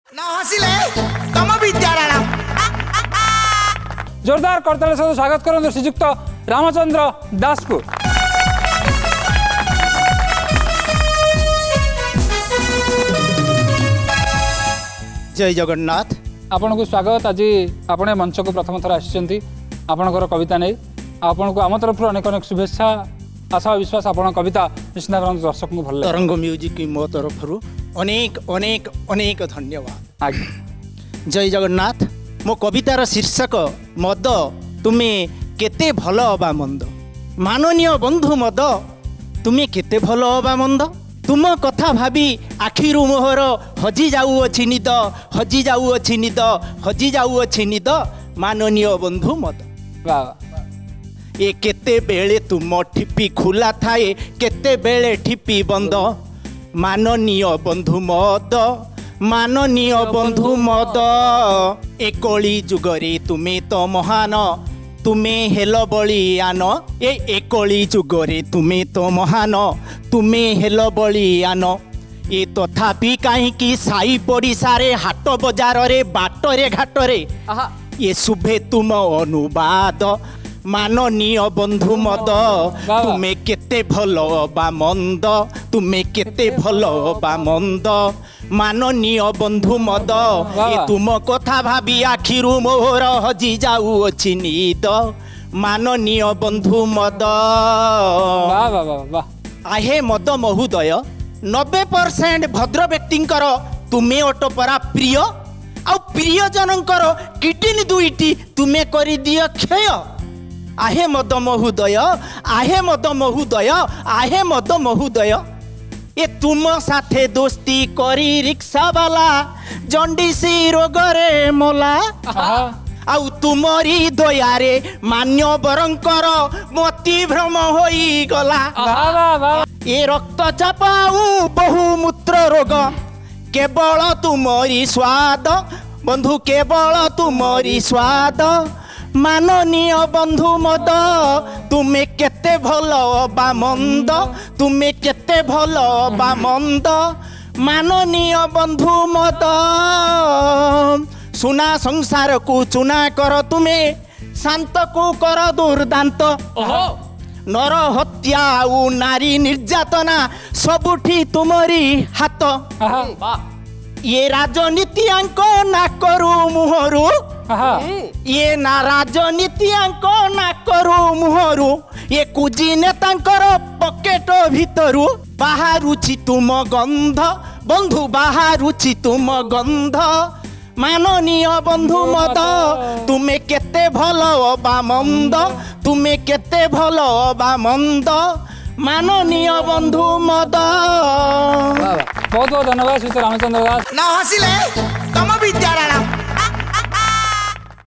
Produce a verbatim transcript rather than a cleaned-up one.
ना हसिले तम विद्यारायण जोरदार करताल सहित स्वागत करते श्रीजुक्त रामचंद्र दास को। जय जगन्नाथ। आपन को स्वागत। आज आपने मंच को प्रथम थर आसी आपणकर कविता नहीं आपन को आम तरफ अनेक अनेक शुभेच्छा आशा विश्वास आपण कविता निश्चित भाव दर्शक को भल तरंग म्यूजिक मो तरफ अनेक अनेक अनेक धन्यवाद। आज्ञा जय जगन्नाथ। मो कवितार शीर्षक मद तुम्हें केते भल अबा मंद। माननीय बंधु मद तुम्हें केते भल अबा मंद। तुम कथा भावी आखिरु मोहर हजी जाऊँच निद हजी जाऊँच निद हजी जाऊँच निद। माननीय बंधु मद ए केते बेले तुम ठिपी खुला थाए केते बेले ठिपी बंद। माननीय बंधु मद माननीय बंधु मद ए कली जुगरे तुम्हें तो महान तुम्हें हेल बलियान। ए एकली जुगरे तुम्हें तो महान तुम्हें हेल बलियान। ए तथापि कहीं साई पड़िशारे हाट बजार रे बाटरे घाटरे ये शुभे तुम अनुवाद। माननीय बंधु मद तुम्हें केते भल बा मंद तुम्हें केते भल बा मंद। माननीय बंधु मद ए तुम कथा भावी आखिरु मोहर हजी जाऊँच निद। माननीय बंधु मद आहे मद महोदय नब्बे परसेंट भद्र व्यक्तिंकर तुम्हें अटपरा प्रिय आ प्रिय जनकर किडनी दुईटी तुम्हें कर दिय क्षय। आहे मद महोदय आहे मद महोदय आहे मद महोदय ए तुम साथे दोस्ती करी रिक्शा वाला जंडिसी रोगरे मोला। आउ तुमरी दयारे मान्यवरंकर मति भ्रम होई गला। ए रक्तचाप आउ बहुमूत्र रोग केवल तुमरी स्वाद बंधु केवल तुमरी स्वाद। माननीय बंधु मद तुम्हें केते भल बा मंद तुम्हें केते भल बा मंद। माननीय बंधु मद सुना संसार को चुना कर तुम्हें शांत को कर दुर्दांत। नर हत्या और नारी निर्यातना सबुठी तुमरी हाथ। ये राजनीति अंक ना करू मुहरु ये ना राजनीति अंक ना करू मुहरु ये कुजी नेतांकर पकेट भितरु बाहरुछि तुम गंध बंधु बाहरुछि तुम गंध। माननीय बंधु मद तुम्हें केते भल बा मंद तुम्हें केते भल बा मंद। माननीय बंधु मद बहुत बहुत धन्यवाद श्री रामचंद्र दास। ना हसिले तम विद्यारायण।